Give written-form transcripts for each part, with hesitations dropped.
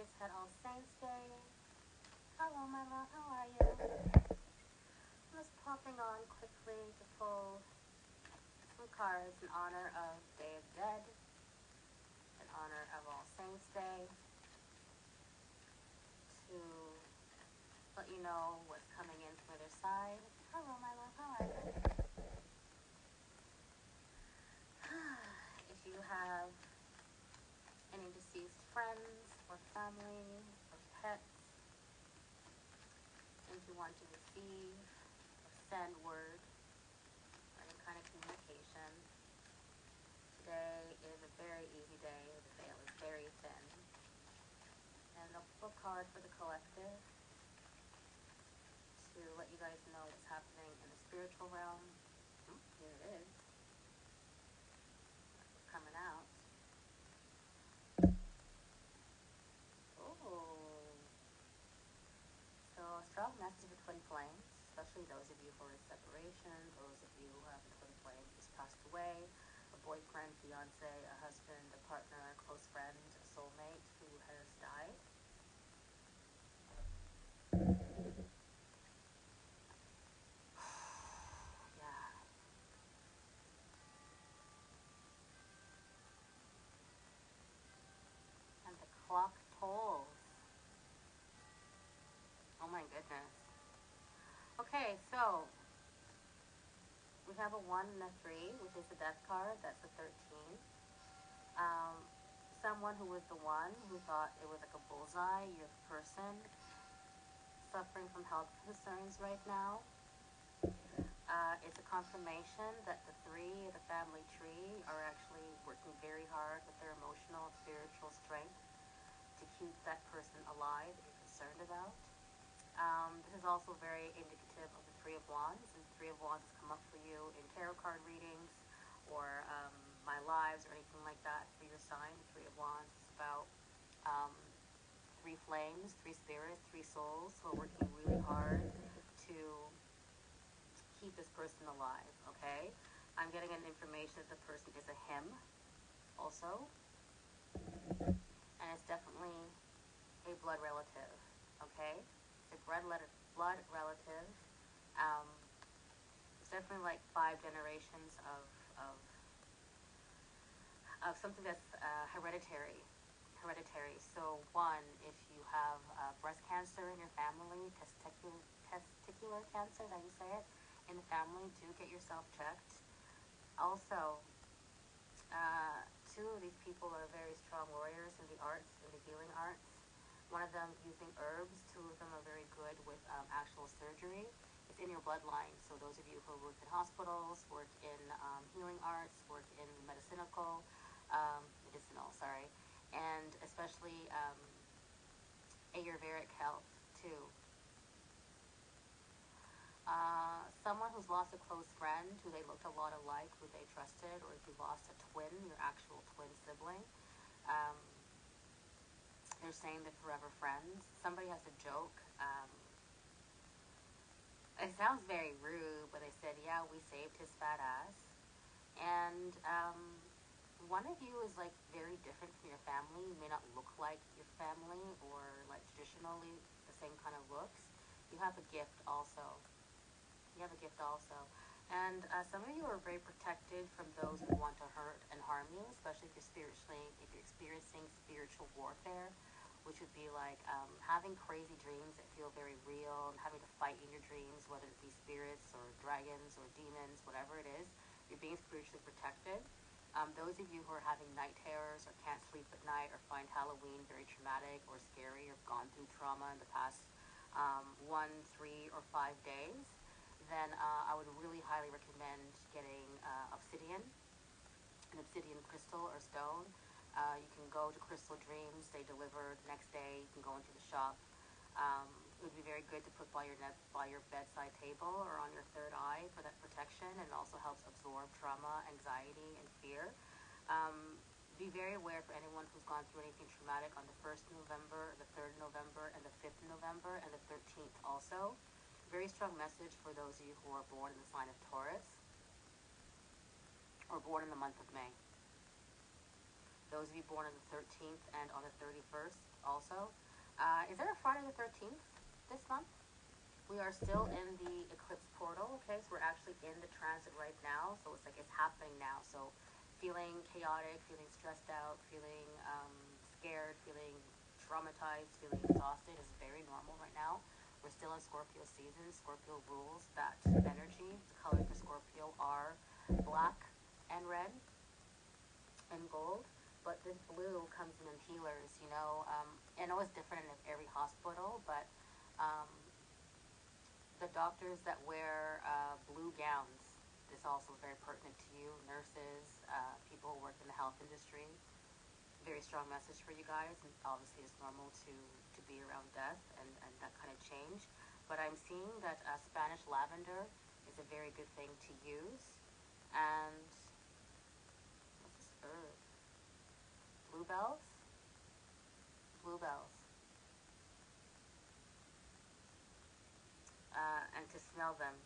just had All Saints Day. Hello, my love, how are you? I'm just popping on quickly to pull some cards in honor of Day of the Dead, in honor of All Saints Day, to let you know what's coming in from the other side. Hello, my love, how are you? If you have any deceased friends or family or pets, and you want to receive or send word or any kind of communication, today is a very easy day. The veil is very thin. And I'll pull a card for the collective to let you guys know what's happening in the spiritual realm. Here it is. That's what's coming out. Oh. So a strong message of twin flames, especially those of you who are in separation, those of you who have a twin flame who's passed away, a boyfriend, fiance, a husband, a partner, a close friend, a soulmate who has died. Yeah. And the clock tolls. Oh my goodness. Okay, so we have a 1 and a 3, which is the death card. That's the 13. Someone who was the one who thought it was like a bullseye, you're the person suffering from health concerns right now. It's a confirmation that the 3, the family tree, are actually working very hard with their emotional and spiritual strength to keep that person alive that you're concerned about. This is also very indicative of the 3 of Wands, and the 3 of Wands has come up for you in tarot card readings or my lives or anything like that for your sign. The 3 of Wands is about 3 flames, 3 spirits, 3 souls who are working really hard to keep this person alive, okay? I'm getting an information that the person is a him also, and it's definitely a blood relative, okay? It's a blood relative. It's definitely like 5 generations of something that's hereditary. So 1, if you have breast cancer in your family, testicular cancer, how you say it, in the family, do get yourself checked. Also, 2 of these people are very strong warriors in the arts, in the healing arts. 1 of them using herbs, 2 of them are very good with actual surgery. It's in your bloodline, so those of you who work in hospitals, work in healing arts, work in medicinal, and especially Ayurvedic health too. Someone who's lost a close friend who they looked a lot alike, who they trusted, or if you lost a twin, your actual twin sibling, they're saying they're forever friends. Somebody has a joke. It sounds very rude, but they said, yeah, we saved his fat ass. And one of you is like very different from your family. You may not look like your family or like traditionally the same kind of looks. You have a gift also. And some of you are very protected from those who want to hurt and harm you, especially if you're experiencing spiritual warfare, which would be like having crazy dreams that feel very real and having to fight in your dreams, whether it be spirits or dragons or demons, whatever it is. You're being spiritually protected. Those of you who are having night terrors or can't sleep at night or find Halloween very traumatic or scary or gone through trauma in the past 1, 3, or 5 days, then I would really highly recommend getting obsidian, an obsidian crystal or stone. You can go to Crystal Dreams. They deliver the next day. You can go into the shop. It would be very good to put by your bedside table or on your 3rd eye for that protection, and it also helps absorb trauma, anxiety, and fear. Be very aware for anyone who's gone through anything traumatic on the 1st of November, the 3rd of November, and the 5th of November, and the 13th also. Very strong message for those of you who are born in the sign of Taurus or born in the month of May. Those of you born on the 13th and on the 31st also. Is there a Friday the 13th this month? We are still in the eclipse portal, okay? So we're actually in the transit right now. So it's like it's happening now. So feeling chaotic, feeling stressed out, feeling scared, feeling traumatized, feeling exhausted is very normal right now. We're still in Scorpio season. Scorpio rules that energy. The colors for Scorpio are black and red and gold. But this blue comes in healers, you know. I know it's different in every hospital, but the doctors that wear blue gowns, this also is very pertinent to you. Nurses, people who work in the health industry. Very strong message for you guys. And obviously, it's normal to be around death and that kind of change. But I'm seeing that Spanish lavender is a very good thing to use. And what's this herb? Bluebells? Bluebells. And to smell them.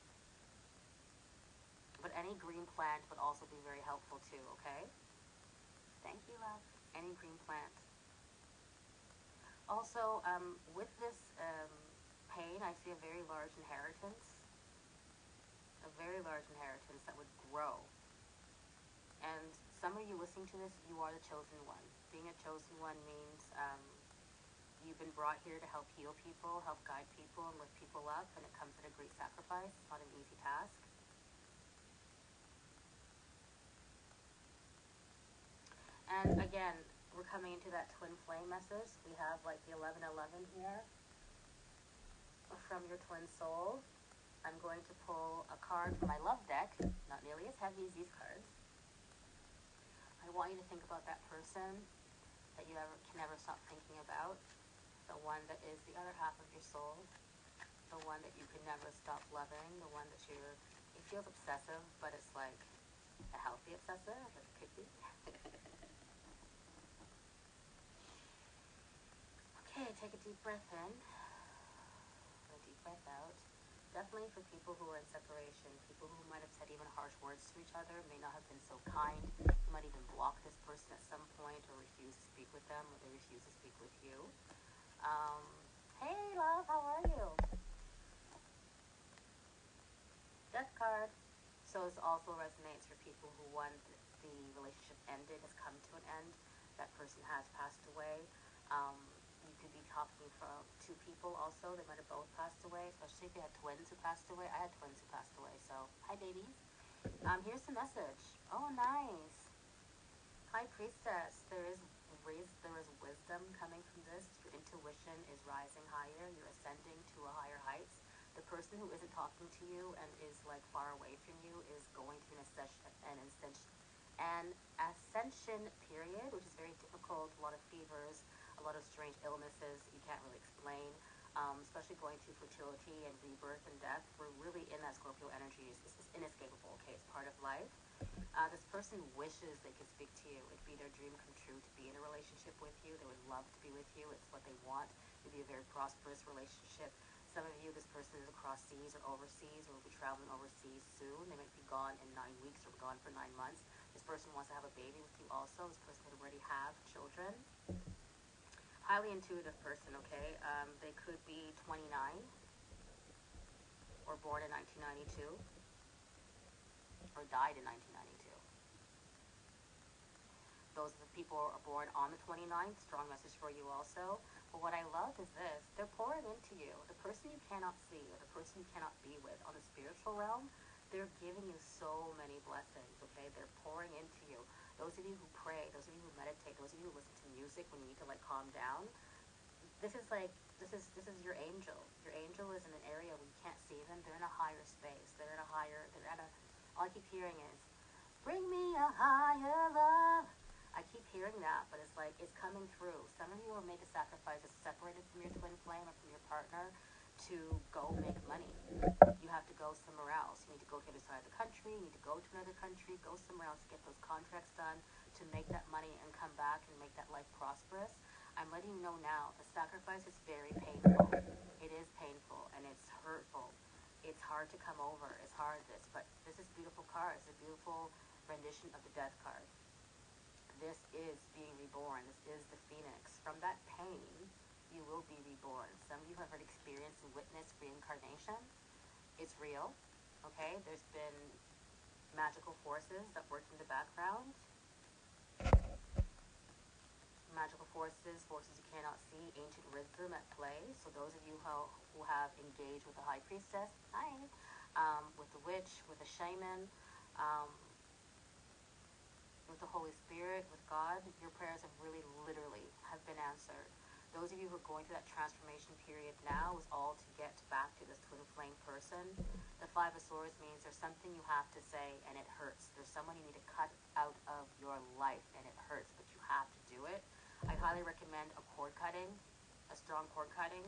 But any green plant would also be very helpful too, okay? Thank you, love. Any green plant. Also, with this pain, I see a very large inheritance. A very large inheritance that would grow. And some of you listening to this, you are the chosen one. Being a chosen one means you've been brought here to help heal people, help guide people, and lift people up, and it comes at a great sacrifice. It's not an easy task. And again, we're coming into that twin flame message. We have like the 1111 here from your twin soul. I'm going to pull a card from my love deck, not nearly as heavy as these cards. I want you to think about that person that you can never stop thinking about, the one that is the other half of your soul, the one that you can never stop loving, the one that it feels obsessive, but it's like a healthy obsessive, like it could be. Okay, take a deep breath in, a deep breath out. Definitely for people who are in separation, people who might have said even harsh words to each other, may not have been so kind. You might even block this person at some point or refuse to speak with them, or they refuse to speak with you. Hey, love, how are you? Death card. So this also resonates for people who, one, the relationship ended, has come to an end. That person has passed away. You could be talking from two people also. They might have both passed away, especially if you had twins who passed away. I had twins who passed away, so hi, babies. Here's the message. Oh, nice. High Priestess. There is wisdom coming from this. Your intuition is rising higher. You're ascending to a higher heights. The person who isn't talking to you and is like far away from you is going through an ascension period, which is very difficult. A lot of fevers, a lot of strange illnesses you can't really explain, especially going through fertility and rebirth and death. We're really in that Scorpio energy. It's inescapable, okay? It's part of life. This person wishes they could speak to you. It'd be their dream come true to be in a relationship with you. They would love to be with you. It's what they want. It'd be a very prosperous relationship. Some of you, this person is across seas or overseas, or will be traveling overseas soon. They might be gone in 9 weeks or gone for 9 months. This person wants to have a baby with you also. This person could already have children. Highly intuitive person, okay? They could be 29 or born in 1992 or died in 1992. Those are the people who are born on the 29th. Strong message for you also. But what I love is this. They're pouring into you. The person you cannot see or the person you cannot be with on the spiritual realm, they're giving you so many blessings, okay? They're pouring into you. Those of you who pray, those of you who meditate, those of you who listen to music when you need to like calm down, this is your angel. Your angel is in an area where you can't see them. They're in a higher space. All I keep hearing is, bring me a higher love. I keep hearing that, but it's like, it's coming through. Some of you will make a sacrifice that's separated from your twin flame or from your partner to go make money. You have to go somewhere else. You need to go to the other side of the country. You need to go to another country, go somewhere else, get those contracts done to make that money and come back and make that life prosperous. I'm letting you know now, the sacrifice is very painful. It is painful and it's hurtful. It's hard to come over. It's hard but this is beautiful card. It's a beautiful rendition of the death card. this is being reborn. This is the phoenix. From that pain, you will be reborn. Some of you have already experienced and witnessed reincarnation. It's real, okay? There's been magical forces that work in the background. Magical forces, forces you cannot see, ancient wisdom at play. So those of you who have engaged with the high priestess, with the witch, with the shaman, with the Holy Spirit, with God, your prayers have really, literally have been answered. Those of you who are going through that transformation period now is all to get back to this twin flame person. The Five of Swords means there's something you have to say and it hurts. There's someone you need to cut out of your life and it hurts, but you have to do it. I highly recommend a cord cutting, a strong cord cutting.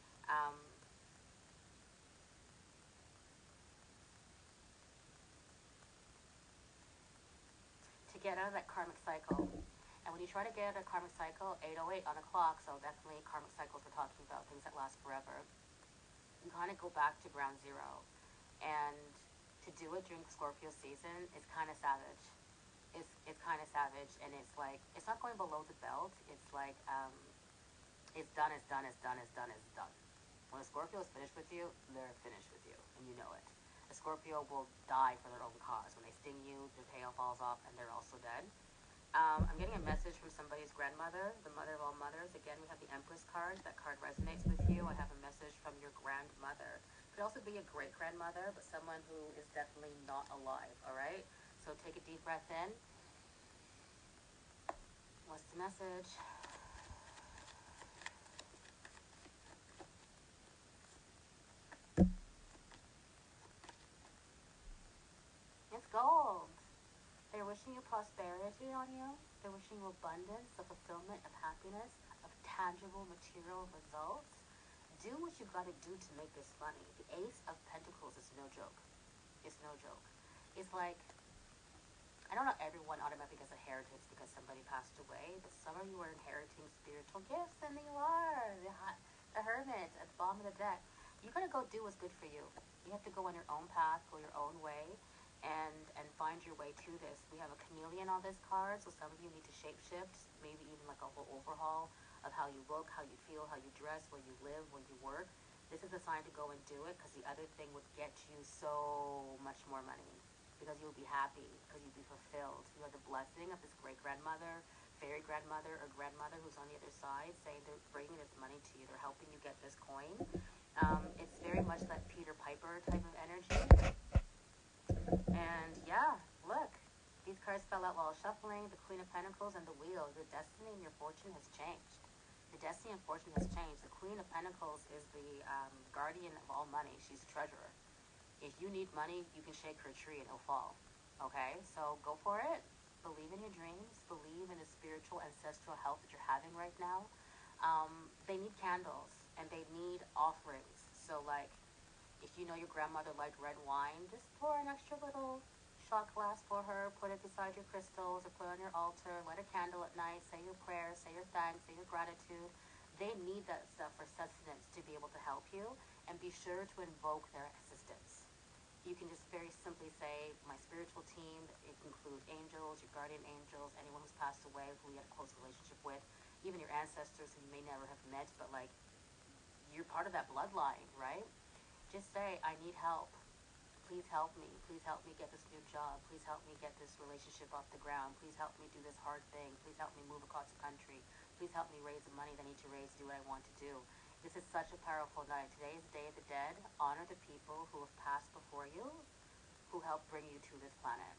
To get out of that karmic cycle. And when you try to get out of a karmic cycle, 8:08 on the clock, so definitely karmic cycles we're talking about, things that last forever, you kind of go back to ground zero. And to do it during the Scorpio season is kind of savage. It's kind of savage, and it's like, it's not going below the belt. It's like, it's done, it's done, it's done, it's done, it's done. When a Scorpio is finished with you, they're finished with you, and you know it. A Scorpio will die for their own cause. When they sting you, their tail falls off, and they're also dead. I'm getting a message from somebody's grandmother, the mother of all mothers. Again, we have the Empress card. That card resonates with you. I have a message from your grandmother. It could also be a great-grandmother, but someone who is definitely not alive, all right? So take a deep breath in. What's the message? It's gold. They're wishing you prosperity on you. They're wishing you abundance, of fulfillment, of happiness, of tangible material results. Do what you got to do to make this money. The Ace of Pentacles is no joke. It's no joke. It's like, I don't know everyone automatically gets a heritage because somebody passed away, but some of you are inheriting spiritual gifts, and you are. The Hermit at the bottom of the deck. You got to go do what's good for you. You have to go on your own path, go your own way, and find your way to this. We have a chameleon on this card, so some of you need to shapeshift, maybe even like a whole overhaul of how you look, how you feel, how you dress, where you live, where you work. This is a sign to go and do it, because the other thing would get you so much more money, because you'll be happy, because you'll be fulfilled. You have the blessing of this great-grandmother, fairy grandmother, or grandmother who's on the other side, saying they're bringing this money to you. They're helping you get this coin. It's very much that Peter Piper type of energy. And yeah, look, these cards fell out while shuffling. The Queen of Pentacles and the Wheel. Your destiny and your fortune has changed. Your destiny and fortune has changed. The Queen of Pentacles is the guardian of all money. She's a treasurer. If you need money, you can shake her tree and it'll fall. Okay, so go for it. Believe in your dreams. Believe in the spiritual ancestral health that you're having right now. They need candles and they need offerings. So like, if you know your grandmother liked red wine, just pour an extra little shot glass for her, put it beside your crystals or put it on your altar, light a candle at night, say your prayers, say your thanks, say your gratitude. They need that stuff for sustenance to be able to help you, and be sure to invoke their assistance. You can just very simply say, my spiritual team. It includes angels, your guardian angels, anyone who's passed away who you had a close relationship with, even your ancestors who you may never have met, but like, you're part of that bloodline, right? Just say, I need help. Please help me. Please help me get this new job. Please help me get this relationship off the ground. Please help me do this hard thing. Please help me move across the country. Please help me raise the money that I need to raise to do what I want to do. This is such a powerful night. Today is the Day of the Dead. Honor the people who have passed before you, who helped bring you to this planet.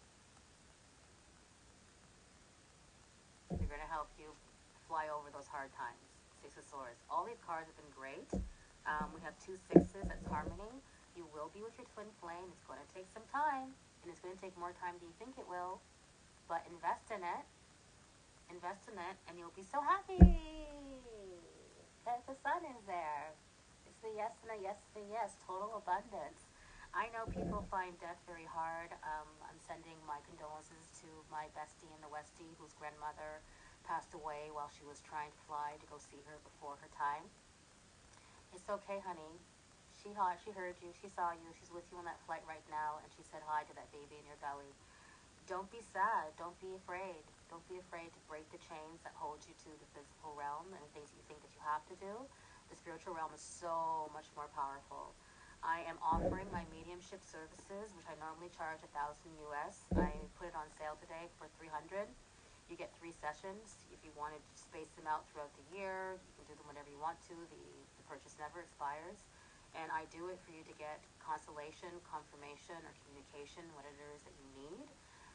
They're going to help you fly over those hard times. Six of Swords. All these cards have been great. We have 2 sixes. That's harmony. You will be with your twin flame. It's going to take some time, and it's going to take more time than you think it will, but invest in it. Invest in it, and you'll be so happy that the sun is there. It's the yes and a yes and a yes. Total abundance. I know people find death very hard. I'm sending my condolences to my bestie in the Westie, whose grandmother passed away while she was trying to fly to go see her before her time. It's okay, honey. She heard you. She saw you. She's with you on that flight right now, and she said hi to that baby in your belly. Don't be sad. Don't be afraid. Don't be afraid to break the chains that hold you to the physical realm and the things you think that you have to do. The spiritual realm is so much more powerful. I am offering my mediumship services, which I normally charge $1,000 US. I put it on sale today for $300. You get 3 sessions. If you wanted to space them out throughout the year, you can do them whenever you want to. The purchase never expires. And I do it for you to get consolation, confirmation, or communication, what it is that you need.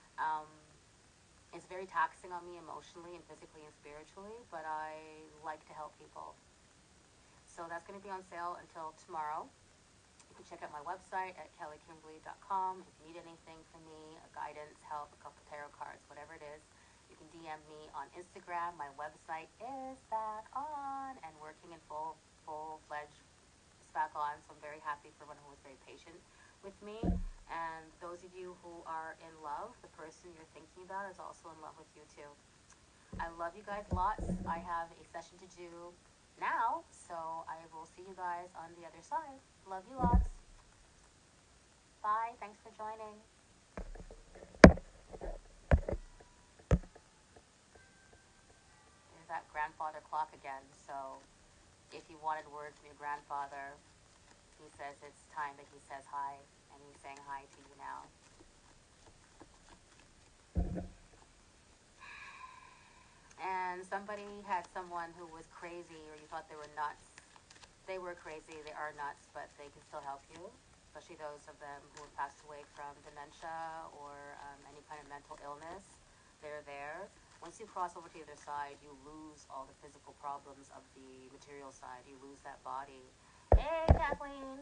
It's very taxing on me emotionally and physically and spiritually, but I like to help people. So that's going to be on sale until tomorrow. You can check out my website at kellykimberly.com. If you need anything from me, a guidance, help, a couple tarot cards, whatever it is, you can DM me on Instagram. My website is back on and working in full-fledged. It's back on, so I'm very happy for everyone who was very patient with me. And those of you who are in love, the person you're thinking about is also in love with you too. I love you guys lots. I have a session to do now, so I will see you guys on the other side. Love you lots. Bye. Thanks for joining. There's that grandfather clock again. So if you wanted word from your grandfather, he says it's time that he says hi, and he's saying hi to you now. And somebody had someone who was crazy, or you thought they were nuts. They were crazy, they are nuts, but they can still help you, especially those of them who have passed away from dementia or any kind of mental illness. They're there. Once you cross over to the other side, you lose all the physical problems of the material side. You lose that body. Hey, Kathleen!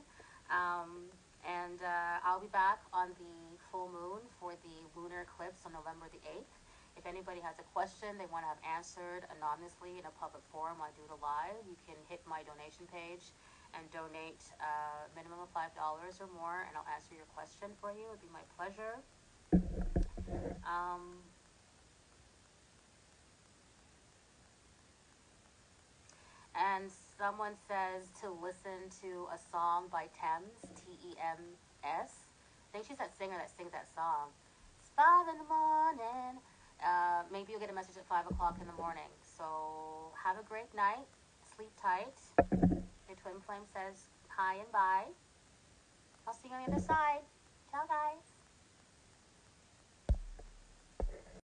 I'll be back on the full moon for the lunar eclipse on November the 8th. If anybody has a question they want to have answered anonymously in a public forum, I do it live. You can hit my donation page and donate minimum of $5 or more, and I'll answer your question for you. It'd be my pleasure. And someone says to listen to a song by Thames, T-E-M-S. I think she's that singer that sings that song. It's 5 in the morning. Maybe you'll get a message at 5 o'clock in the morning. So have a great night. Sleep tight. Your twin flame says hi and bye. I'll see you on the other side.